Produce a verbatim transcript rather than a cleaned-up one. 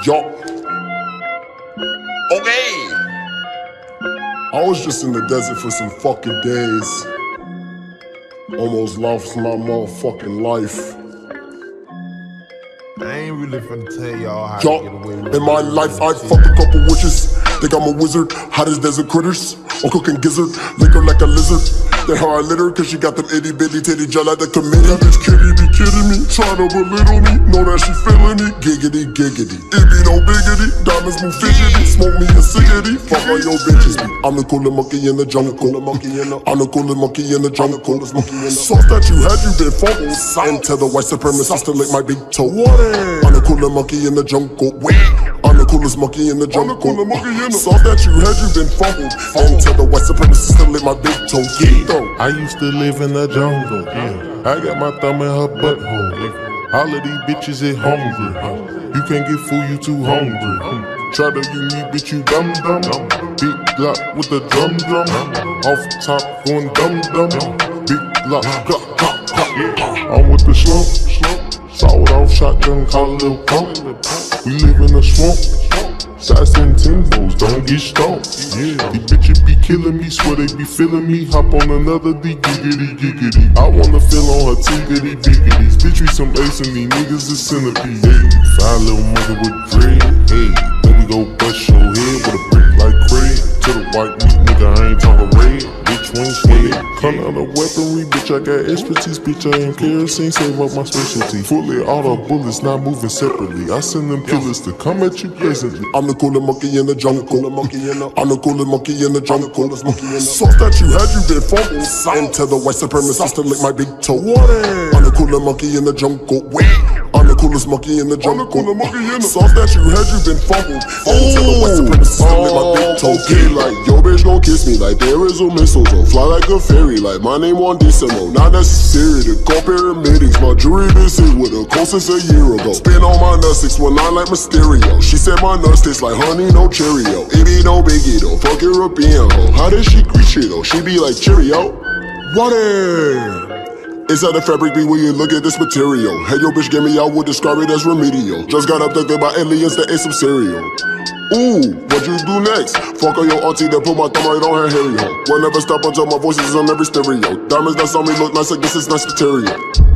Yo. Okay. I was just in the desert for some fucking days. Almost lost my motherfucking life. I ain't really finna tell y'all how Yo, to get away with in my it. life I fucked a couple witches. Think I'm a wizard, hot as desert critters. I'm cooking gizzard, lick her like a lizard. Then how I lit her, cause she got them itty bitty titty gel at the committee. That bitch kitty be kidding me, try to belittle me. Know that she feeling it, giggity giggity. It be no biggity, diamonds move fidgety. Smoke me a cigarette, fuck all your bitches. I'm the coolest monkey in the jungle. I'm the coolest monkey in the jungle. Sauce that you had, you been fumbled. And tell the white supremacists I still lick my big toe. I'm the coolest monkey in the jungle. I'm the coolest monkey in the jungle. Sauce that you had, you been fumbled. And tell the white supremacists still lick my big toe. Yeah. I used to live in the jungle. Yeah. I got my thumb in her butthole. Yeah. All of these bitches is hungry. You can't get food, you too hungry. Try to you me, bitch, you dumb dumb. Big Glock with the drum drum. Off top going dumb dumb. Big Glock, Glock, Glock, Glock. I'm with the slump, slump. Sawed off shotgun, call it a little pump. We live in the swamp. Shots and Timbos, don't get stomped. Yeah, these bitches be killing me, swear they be feeling me. Hop on another D, giggity, giggity. I wanna feel on her tiggity, biggities. Bitch, we some ace and these niggas is centipede. Hey, fine little mother with dread. Hey, then we go bust your head with a brick like Craig. To the white meat nigga, I ain't talking red. Bitch, wing scared. Come out of weaponry, bitch, I got expertise. Bitch, I ain't kerosene, save up my specialty. Fully auto bullets, not moving separately. I send them killers to come at you pleasantly. I'm the coolest monkey in the jungle. I'm the coolest monkey in the jungle. Sauce that you had, you been fumbled. And tell the white supremacists I still lick my big toe. I'm the coolest monkey in the jungle. I'm the coolest monkey in the jungle. Sauce that you had, you been fumbled. And tell the white supremacists still lick my big toe. Okay, like yo bitch gon' kiss me like there is a mistletoe. Fly like a fairy, like my name on Decimo. Not necessary to call paramedics. My jewelry been sit with her cold since a year ago. Spin on my nuts, six one nine like Mysterio. She said my nuts taste like honey, no Cheerio. It be no biggie though, fuck European hoe. How does she greet you though? She be like Cheerio. Water. Inside the fabric be when you look at this material. Hey yo bitch, get me, I would describe it as remedial. Just got abducted by aliens that ate some cereal. Ooh, what you do next? Fuck on your auntie that put my thumb right on her hairy hole. Will never stop until my voice is on every stereo. Diamonds that's on me look nice, I guess it's nice material.